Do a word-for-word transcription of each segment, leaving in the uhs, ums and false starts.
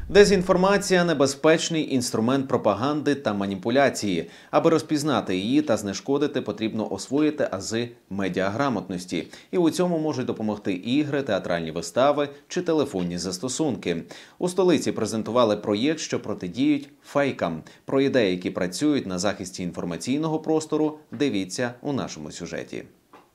Дезінформація – небезпечний інструмент пропаганди та маніпуляції. Аби розпізнати її та знешкодити, потрібно освоїти ази медіаграмотності. І у цьому можуть допомогти ігри, театральні вистави чи телефонні застосунки. У столиці презентували проєкт, що протидіють фейкам. Про ідеї, які працюють на захисті інформаційного простору, дивіться у нашому сюжеті.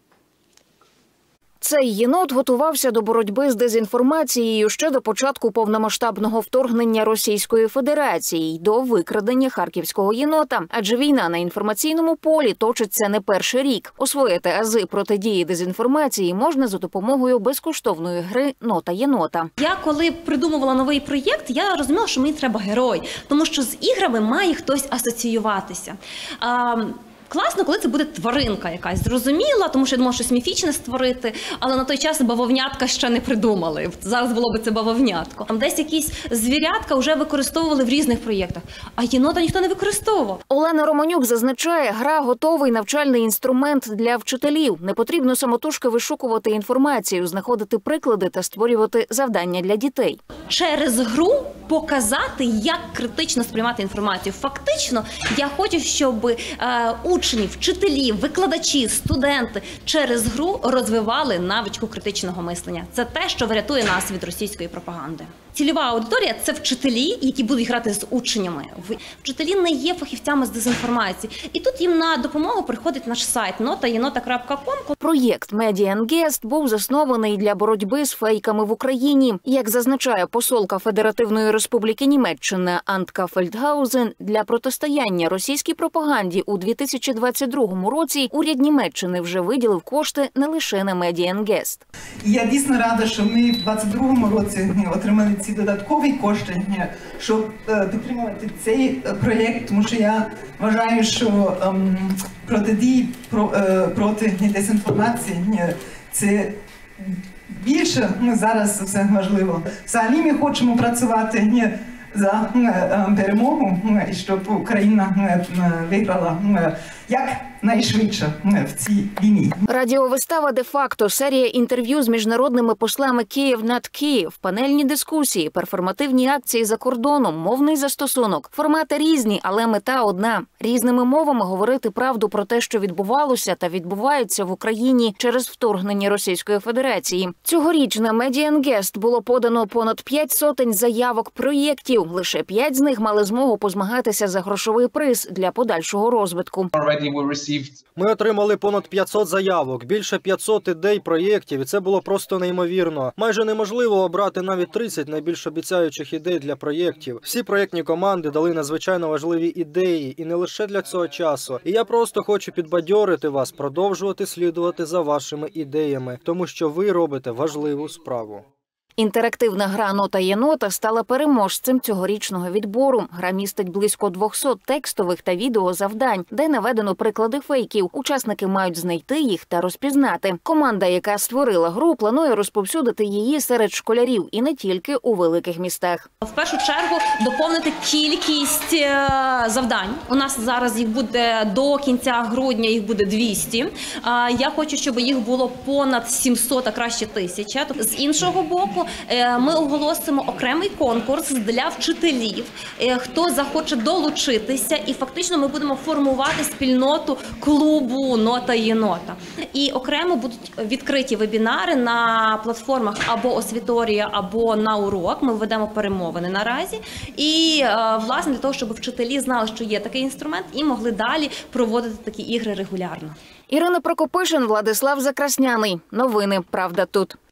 Цей єнот готувався до боротьби з дезінформацією ще до початку повномасштабного вторгнення Російської Федерації й до викрадення харківського єнота. Адже війна на інформаційному полі точиться не перший рік. Освоїти ази протидії дезінформації можна за допомогою безкоштовної гри «Нота єнота». Я коли придумувала новий проєкт, я розуміла, що мені треба герой, тому що з іграми має хтось асоціюватися. А... Класно, коли це буде тваринка якась, зрозуміла, тому що я думала щось міфічне створити, але на той час бавовнятка ще не придумали. Зараз було б це бавовнятко. Там десь якісь звірятка вже використовували в різних проєктах, а єнота ніхто не використовував. Олена Романюк зазначає, гра – готовий навчальний інструмент для вчителів. Не потрібно самотужки вишукувати інформацію, знаходити приклади та створювати завдання для дітей. Через гру показати, як критично сприймати інформацію. Фактично, я хочу, щоб е, учні, вчителі, викладачі, студенти через гру розвивали навичку критичного мислення. Це те, що врятує нас від російської пропаганди. Цільова аудиторія – це вчителі, які будуть грати з учнями. Вчителі не є фахівцями з дезінформації. І тут їм на допомогу приходить наш сайт нота єнота крапка ком. Проєкт «Media Engest» був заснований для боротьби з фейками в Україні. Як зазначає посолка Федеративної Республіки Німеччина Антка Фельдгаузен, для протистояння російській пропаганді у дві тисячі двадцять другому році уряд Німеччини вже виділив кошти не лише на «Media Engest». Я дійсно рада, що ми в двадцять другому році отримали ці додаткові кошти, щоб підтримувати цей проєкт, тому що я вважаю, що ем, протидії про, е, проти дезінформації це більше зараз все важливо. Взагалі ми хочемо працювати за перемогу, і щоб Україна виграла як найшвидше в цій війні. Радіовистава «Де-факто», серія інтерв'ю з міжнародними послами «Київ над Київ», панельні дискусії, перформативні акції за кордоном, мовний застосунок. Формати різні, але мета одна – різними мовами говорити правду про те, що відбувалося та відбувається в Україні через вторгнення Російської Федерації. Цьогоріч на «Media Engest» було подано понад п'ять сотень заявок проєктів. Лише п'ять з них мали змогу позмагатися за грошовий приз для подальшого розвитку. Ми отримали понад п'ятсот заявок, більше п'ятсот ідей, проєктів, і це було просто неймовірно. Майже неможливо обрати навіть тридцять найбільш обіцяючих ідей для проєктів. Всі проєктні команди дали надзвичайно важливі ідеї, і не лише для цього часу. І я просто хочу підбадьорити вас, продовжувати слідувати за вашими ідеями, тому що ви робите важливу справу. Інтерактивна гра «Нота єнота» стала переможцем цьогорічного відбору. Гра містить близько двохсот текстових та відеозавдань, де наведено приклади фейків. Учасники мають знайти їх та розпізнати. Команда, яка створила гру, планує розповсюдити її серед школярів і не тільки у великих містах. В першу чергу доповнити кількість завдань. У нас зараз їх буде до кінця грудня, їх буде двісті. Я хочу, щоб їх було понад сімсот, а краще тисяча. З іншого боку, ми оголосимо окремий конкурс для вчителів, хто захоче долучитися, і фактично ми будемо формувати спільноту клубу «Нота єнота». І окремо будуть відкриті вебінари на платформах або «Освіторія», або «На урок». Ми ведемо перемовини наразі. І, власне, для того, щоб вчителі знали, що є такий інструмент, і могли далі проводити такі ігри регулярно. Ірина Прокопишин, Владислав Закрасняний. Новини «Правда тут».